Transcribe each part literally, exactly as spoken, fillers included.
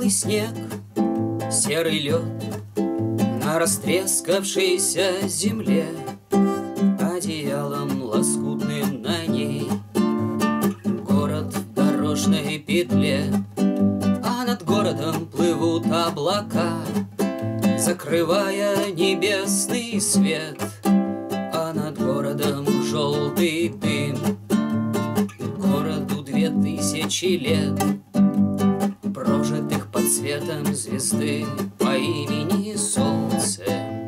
Белый снег, серый лед на растрескавшейся земле, одеялом лоскутным на ней город в дорожной петле. А над городом плывут облака, закрывая небесный свет. А над городом желтый дым, городу две тысячи лет, прожитых под светом звезды по имени Солнце.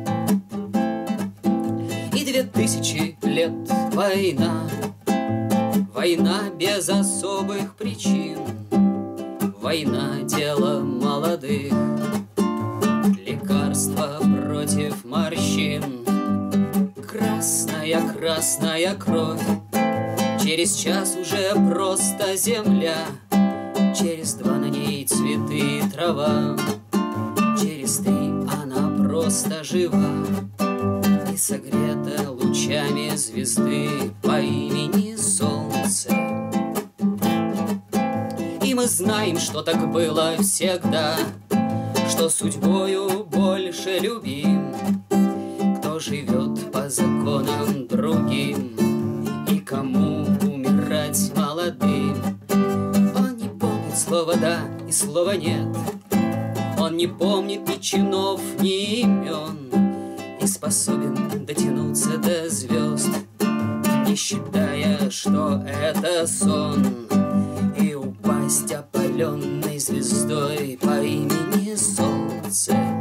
И две тысячи лет война, война без особых причин, война дело молодых, лекарство против морщин. Красная, красная кровь, через час уже просто земля, через два на ней цветы и трава, через три она просто жива и согрета лучами звезды по имени Солнце. И мы знаем, что так было всегда, что судьбою больше любим, кто живет по законам другим и кому умирать молодым. Он не помнит слова «да» и слова «нет», он не помнит ни чинов, ни имен, и способен дотянуться до звезд, не считая, что это сон, и упасть опаленной звездой по имени Солнце.